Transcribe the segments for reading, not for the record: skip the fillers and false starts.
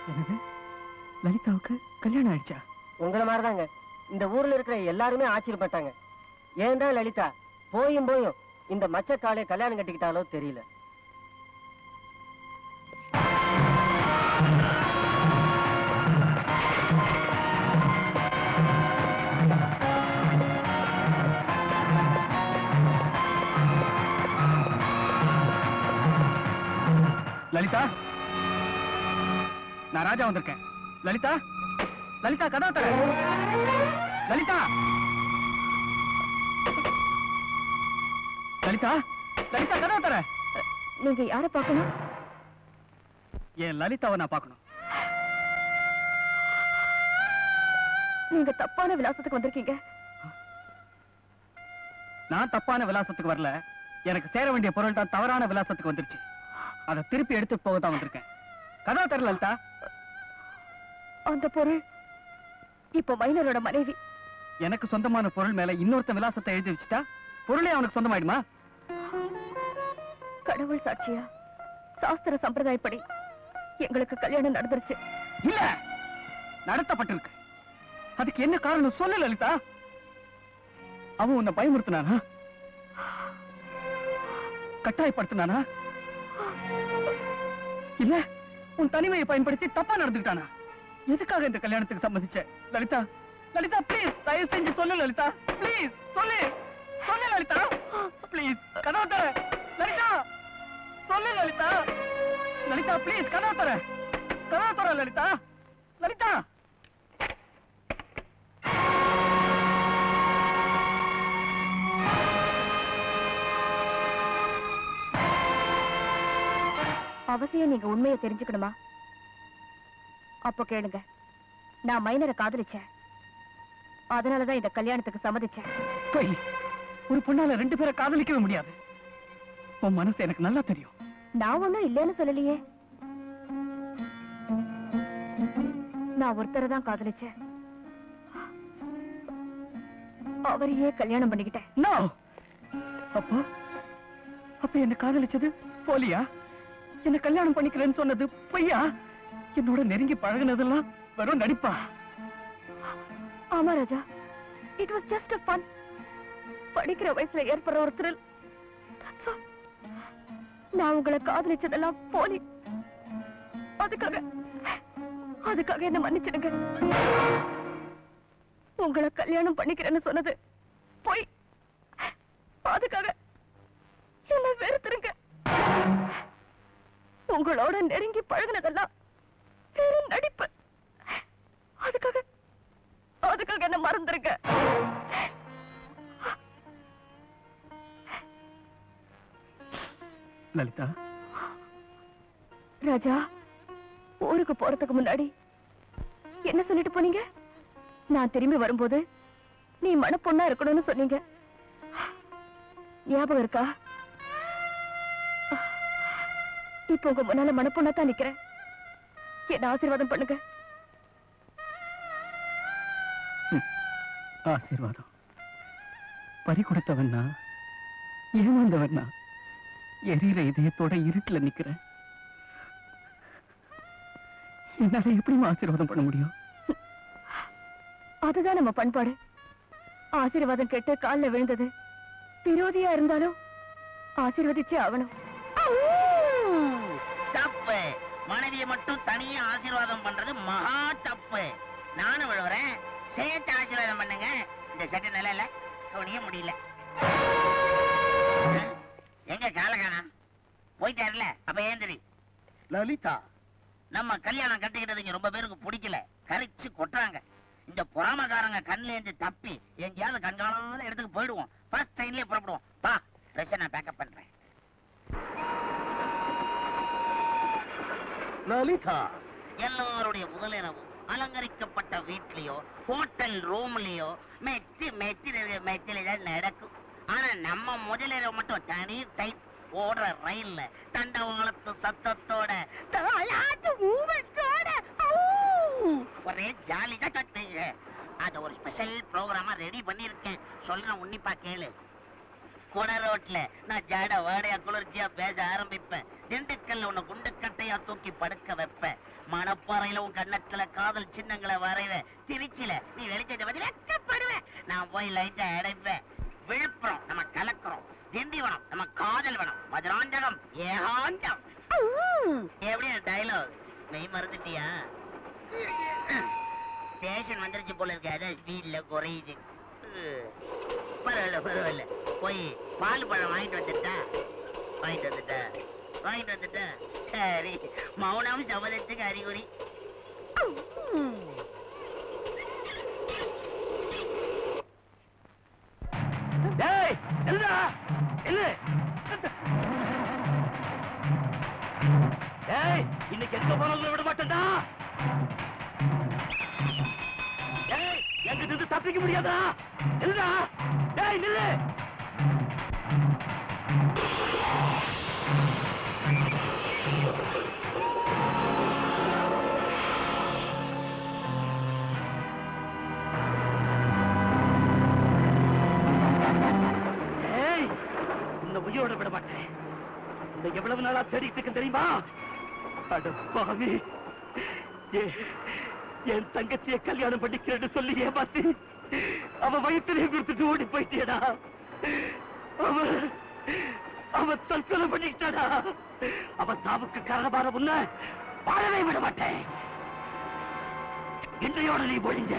லலிதாவுக்கு கல்யாணம் ஆயிடுச்சா? உங்களை மாதிரிதாங்க இந்த ஊர்ல இருக்கிற எல்லாருமே ஆச்சரியப்பட்டாங்க. ஏன்டா லலிதா போயும் இந்த மச்சக்காலே கல்யாணம் கட்டிக்கிட்டாலோ தெரியல. லலிதா, நான் ராஜா வந்திருக்கேன். லலிதா, லலிதா கதவை தர. லலிதா, லலிதா, லலிதா கதவை தர. நீங்க யாரை பார்க்கணும்? என் லலிதாவை நான் பார்க்கணும். நீங்க தப்பான விலாசத்துக்கு வந்திருக்கீங்க. நான் தப்பான விலாசத்துக்கு வரல. எனக்கு சேர வேண்டிய பொருள் தான் தவறான விலாசத்துக்கு வந்துருச்சு. அதை திருப்பி எடுத்து போக தான் வந்திருக்கேன். கதவை தர லலிதா. அந்த பொருள் இப்ப மைனரோட மனைவி. எனக்கு சொந்தமான பொருள் மேல இன்னொருத்த விலாசத்தை எழுதி வச்சுட்டா பொருளே அவனுக்கு சொந்தமாயிடுமா? கடவுள் சாட்சியா சாஸ்திர சம்பிரதாயப்படி எங்களுக்கு கல்யாணம் நடந்துருச்சு. இல்ல, நடத்தப்பட்டிருக்கு. அதுக்கு என்ன காரணம் சொல்லு லலிதா. அவன் உன்னை பயமுறுத்தினானா? கட்டாயப்படுத்தினானா? இல்ல உன் தனிமையை பயன்படுத்தி தப்பா நடந்துட்டானா? எதுக்காக இந்த கல்யாணத்துக்கு சம்மதிச்ச லலிதா? லலிதா ப்ளீஸ் தயவு செஞ்சு சொல்லு லலிதா. ப்ளீஸ் சொல்லு, சொல்லு லலிதா. ப்ளீஸ் கதவை தர லலிதா. சொல்லு லலிதா. லலிதா ப்ளீஸ் கதவை தர. கதவை தர லலிதா. லலிதா. அவசியம் நீங்க உண்மையை தெரிஞ்சுக்கணுமா? அப்போ கேளுங்க. நான் மைனரை காதலிச்சேன். அதனாலதான் இந்த கல்யாணத்துக்கு சம்மதிச்சேன். போய் ஒரு பொண்ணால 2 பேரை காதலிக்கவே முடியாது. உன் மனசு எனக்கு நல்லா தெரியும். நான் ஒண்ணும் இல்லைன்னு சொல்லலையே. நான் ஒருத்தரை தான் காதலிச்சேன். அவரையே கல்யாணம் பண்ணிக்கிட்டேன். நோ. அப்போ அப்ப என்ன காதலிச்சது போலியா? என்ன கல்யாணம் பண்ணிக்கிறேன்னு சொன்னது பொய்யா? என்னோட நெருங்கி பழகினதெல்லாம் வெறும் நடிப்பா? ஆமா Raja, it was just a fun. படிக்கிற வயசுல ஏற்படுற ஒரு thrill. நான் உங்களை காதலிச்சதெல்லாம் போலி. அதுக்காக என்ன மன்னிச்சிடுங்க. உங்களை கல்யாணம் பண்ணிக்கிறேன்னு சொன்னது பொய். அதுக்காக என்ன வெறுத்துருங்க. உங்களோட நெருங்கி பழகினதெல்லாம் வெறும் நடிப்பு. அதுக்காக என்ன மறந்துருங்க. லலிதா. ராஜா, ஊருக்கு போறதுக்கு முன்னாடி என்ன சொல்லிட்டு போனீங்க? நான் திரும்பி வரும்போது நீ மனப்பொண்ணா இருக்கணும்னு சொன்னீங்க. ஞாபகம் இருக்கா? இப்ப உங்க முன்னால மனப்பொண்ணா தான் நிக்கிறேன். என்ன ஆசீர்வாதம் பண்ணுங்க. ஆசீர்வாதம் பறி கொடுத்தவன்னா, ஏமாந்தவன்னா, எரியிற இதயத்தோட இருட்டுல நிக்கிறேன். என்னால எப்படி ஆசீர்வாதம் பண்ண முடியும்? அதுதான் நம்ம பண்பாடு. ஆசீர்வாதம் கேட்டு காலில் விழுந்தது விரோதியா இருந்தாலும் ஆசீர்வதிச்சே ஆகணும். தப்பு. மனைவியை மட்டும் தனியா ஆசீர்வாதம் பண்றது மகா தப்பு. நானும் விழுவுறேன், சேர்த்து ஆசீர்வாதம் பண்ணுங்க. இந்த செட்டு நிலையில கவனிய முடியல. எங்க காலகானா போயிட்டாருல? அப்ப ஏந்திரி. லலிதா, நம்ம கல்யாணம் கட்டிக்கிட்டதுக்கு ரொம்ப பேருக்கு பிடிக்கல, கரைச்சு கொட்டுறாங்க. இந்த பொறாமக்காரங்க கண்ணுல இருந்து தப்பி எங்கேயாவது கண்காணாத இடத்துக்கு போயிடுவோம். ஃபர்ஸ்ட் ட்ரெயின்லயே புறப்படுவோம். பா, ட்ரெஸ் நான் பேக்கப் பண்றேன். லலிதா, எல்லாருடைய முதலிரவும் அலங்கரிக்கப்பட்ட வீட்லயோ ஹோட்டல் ரூம்லயோ மெத்தில நடக்கும். ஆனா நம்ம முதலிரவு மட்டும் தனி டைப் ஓடுற ரயில்ல தண்டவாளத்து சத்தத்தோட ஒரே ஜாலி தான் கட்டுங்க. அத ஒரு ஸ்பெஷல் ப்ரோக்ராமா ரெடி பண்ணிருக்கேன். சொல்றேன், உன்னிப்பா கேளு. கொட ரோட்ல நான் ஜாட வாடையா குளிர்ச்சியா பேச ஆரம்பிப்பேன். திண்டுக்கல்ல உன்னை குண்டுக்கட்டையா தூக்கி படுக்க வைப்பேன். மணப்பாறையில உன் கண்ணத்துல காதல் சின்னங்களை வரைவேன். திருச்சியில நீ வெளிச்சத்தை பத்தி வெக்கப்படுவேன். நான் போய் லைட்டா அடைப்பேன். விழுப்புரம் நம்ம கலக்குறோம். திண்டிவனம் நம்ம காதல் வனம். மதுராந்தகம் ஏகாந்தம். எப்படி டைலாக் மெய் மறந்துட்டியா? ஸ்டேஷன் வந்துருச்சு போல இருக்கு. அதான் ஸ்பீட்ல குறையுது. பரவாயில்ல பரவாயில்ல. போய் பால் பழம் வாங்கிட்டு வந்துட்டா சரி. மௌனம் சபதத்துக்கு அறிகுறி. இன்னைக்கு எங்க போனாலும் விட மாட்டேன்டா. எங்க இருந்து தப்பிக்க முடியாதா? இல்லடா. டேய் நில்லு. ஏய், உன்னை உயிரோட விட மாட்டேன். இந்த எவ்வளவு நாளா தேடிட்டு இருக்கேன் தெரியுமா? அட பாவி, என் தங்கச்சியை கல்யாணம் பண்ணிக்கிறேன்னு சொல்லி ஏமாத்தி அவ வயிற்றிலே கொடுத்துட்டு ஓடி போயிட்டியடா. அவ தற்கொலை பண்ணிக்கிட்டாடா. அவ சாவுக்கு காரணமான உன்ன வாழவே விட மாட்டேன். இன்றையோட நீ பொழிஞ்ச.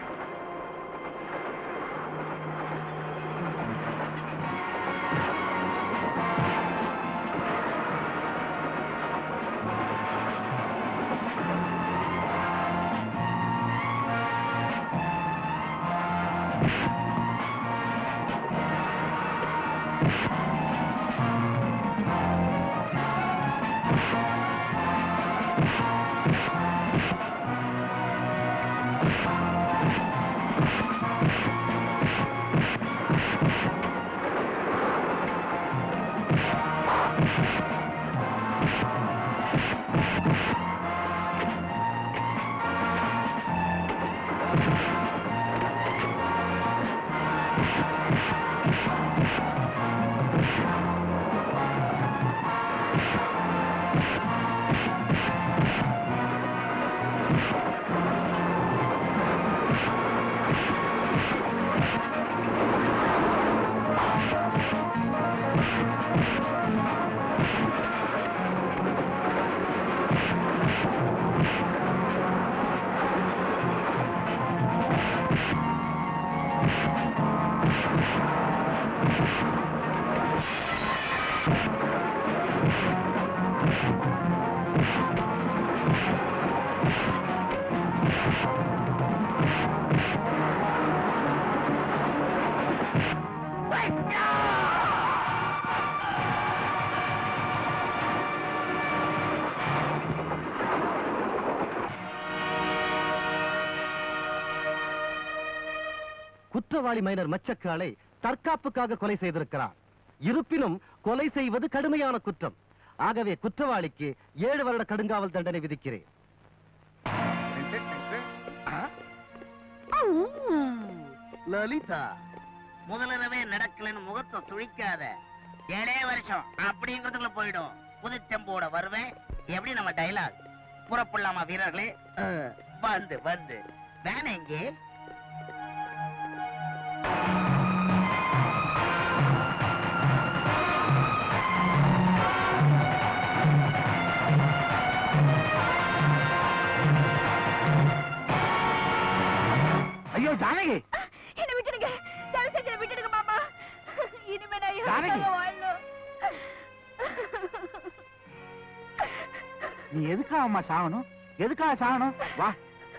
குற்றவாளி மைனர் மச்சக்காலை தற்காப்புக்காக கொலை செய்திருக்கிறார். இருப்பினும் கொலை செய்வது கடுமையான குற்றம். ஆகவே குற்றவாளிக்கு 7 வருட கடுங்காவல் தண்டனை விதிக்கிறேன். லலிதா, முதலவே நடக்கலன்னு முகத்தை சுழிக்காத. 7 வருஷம் அப்படிங்கிறதுக்குள்ள போயிடும். புதுச்செம்போட வருவேன். எப்படி நம்ம டைலாக் புறப்படலாமா வீரர்களே? வந்து வந்து வேணே எங்கே? ஐயோ ஜானகி, என்ன விட்டுடுங்க. தயவு செஞ்சு என்னை விட்டுடுங்க மாமா. இனிமே நான் ஜானகி. வாழணும். நீ எதுக்காக அம்மா சாகணும்? எதுக்காக சாகணும்? வா.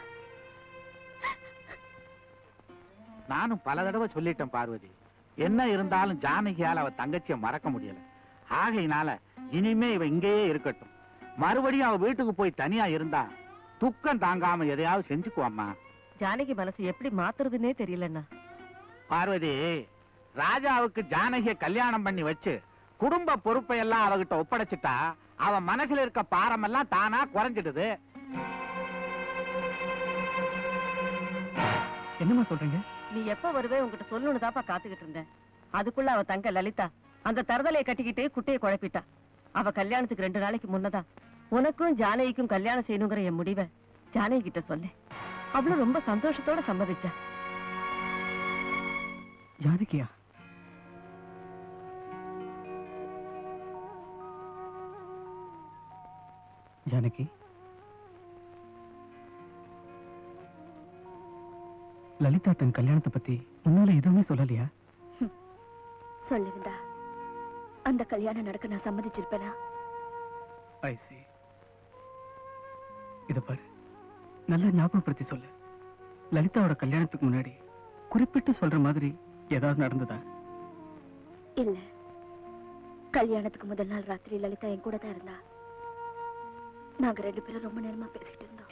நானும் பல தடவை சொல்லிட்டேன் பார்வதி, என்ன இருந்தாலும் ஜானகியால அவ தங்கச்சிய மறக்க முடியல. ஆகையினால இனிமே இவ இங்கேயே இருக்கட்டும். மறுபடியும் அவ வீட்டுக்கு போய் தனியா இருந்தா துக்கம் தாங்காம எதையாவது செஞ்சுக்குவாம்மா. ஜானகி மனசு எப்படி மாத்துறதுன்னே தெரியலண்ணா. பார்வதி, ராஜாவுக்கு ஜானகிய கல்யாணம் பண்ணி வச்சு குடும்ப பொறுப்பை எல்லாம் அவகிட்ட ஒப்படைச்சிட்டா அவ மனசுல இருக்க பாரம் எல்லாம் தானா குறைஞ்சிடுது. என்னமா சொல்றீங்க? நீ எப்ப வருவே உங்ககிட்ட சொல்லணும்னு தாப்பா காத்துக்கிட்டு இருந்தேன். அதுக்குள்ள அவ தங்க லலிதா அந்த தரதலையை கட்டிக்கிட்டு குட்டையை குழப்பிட்டா. அவ கல்யாணத்துக்கு 2 நாளைக்கு முன்னதான் உனக்கும் ஜானகிக்கும் கல்யாணம் செய்யணுங்கிற என் முடிவை ஜானகி கிட்ட சொன்னேன். அவளும் ரொம்ப சந்தோஷத்தோட சம்மதிச்சா. ஜானகியா? ஜானகி, லலிதா தன் கல்யாணத்தை பத்தி உன்னால எதுவுமே சொல்லலையா? சொல்லிருந்தா அந்த கல்யாணம் நடக்க நான் சம்மதிச்சிருப்பேனா? இத பாரு, நல்லா ஞாபகப்படுத்தி சொல்லு. லலிதாவோட கல்யாணத்துக்கு முன்னாடி குறிப்பிட்டு சொல்ற மாதிரி ஏதாவது நடந்ததா? இல்ல, கல்யாணத்துக்கு முதல் நாள் ராத்திரி லலிதா என் கூட தான் இருந்தா. நாங்க 2 பேரும் ரொம்ப நேரமா பேசிட்டு இருந்தோம்.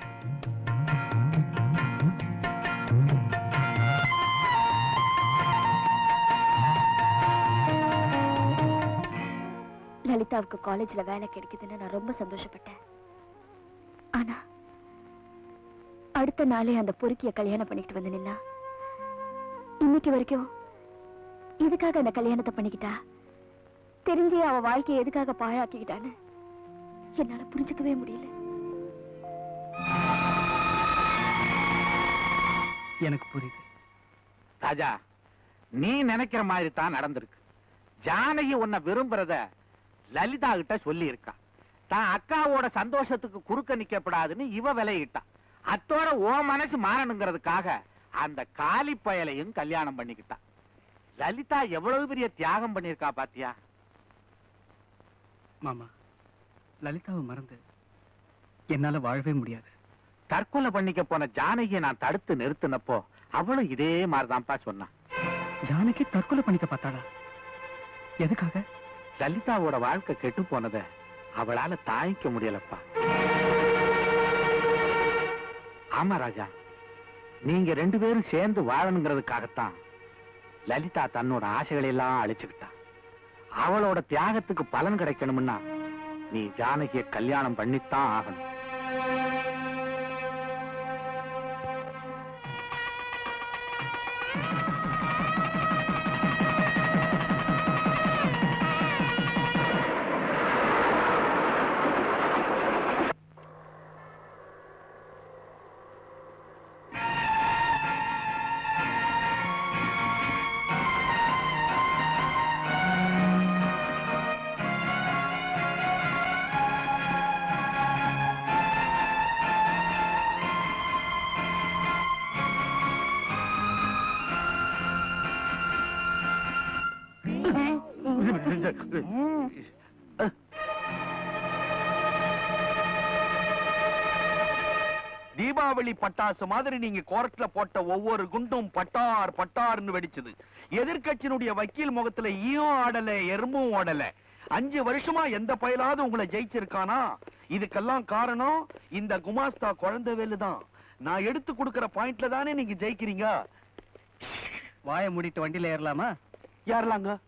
லலிதாவுக்கு காலேஜ்ல வேலை கிடைக்குதுன்னு நான் ரொம்ப சந்தோஷப்பட்டேன். ஆனா அடுத்த நாளே அந்த பொறுக்கிய கல்யாணம் பண்ணிக்கிட்டு வந்து நின்னா. இன்னைக்கு வரைக்கும் எதுக்காக அந்த கல்யாணத்தை பண்ணிக்கிட்டா, தெரிஞ்சே அவ வாழ்க்கையை எதுக்காக பாழாக்கிக்கிட்டான்னு என்னால புரிஞ்சுக்கவே முடியல. எனக்கு புரியுது ராஜா, நீ நினைக்கிற மாதிரி தான் நடந்திருக்கு. ஜானகி உன்னை விரும்புறத லலிதா கிட்ட சொல்லி இருக்கா. தான் அக்காவோட சந்தோஷத்துக்கு குறுக்க நிக்கப்படாதுன்னு இவ விலையிட்டா. அத்தோட ஓ மனசு மாறணுங்கிறதுக்காக அந்த காலி பயலையும் கல்யாணம் பண்ணிக்கிட்டா. லலிதா எவ்வளவு பெரிய தியாகம் பண்ணிருக்கா பாத்தியா? மாமா, லலிதாவை மறந்து என்னால வாழவே முடியாது. தற்கொலை பண்ணிக்க போன ஜானகியை நான் தடுத்து நிறுத்தினப்போ அவளும் இதே மாதிரிதான்ப்பா சொன்னான். ஜானகி தற்கொலை பண்ணிக்க பார்த்தாளா? எதுக்காக? லலிதாவோட வாழ்க்கை கெட்டு போனத அவளால தாங்கிக்க முடியலப்பா. ஆமா ராஜா, நீங்க 2 பேரும் சேர்ந்து வாழணுங்கிறதுக்காகத்தான் லலிதா தன்னோட ஆசைகளை எல்லாம் அழிச்சுக்கிட்டா. அவளோட தியாகத்துக்கு பலன் கிடைக்கணும்னா நீ ஜானகிய கல்யாணம் பண்ணித்தான் ஆகணும். தீபாவளி பட்டாசு மாதிரி நீங்க கோர்ட்ல போட்ட ஒவ்வொரு குண்டும் பட்டார் பட்டார்னு வெடிச்சது. எதிர்க்கட்சியினுடைய வக்கீல் முகத்துல ஈயும் ஆடல, எறும்பும் ஓடல. 5 வருஷமா எந்த பயலாவது உங்களை ஜெயிச்சிருக்கானா? இதுக்கெல்லாம் காரணம் இந்த குமாஸ்தா குழந்தைவேலு தான். நான் எடுத்து கொடுக்கிற பாயிண்ட்ல தானே நீங்க ஜெயிக்கிறீங்க. வாயை மூடிட்டு வண்டியில ஏறலாமா? யாரலாங்க?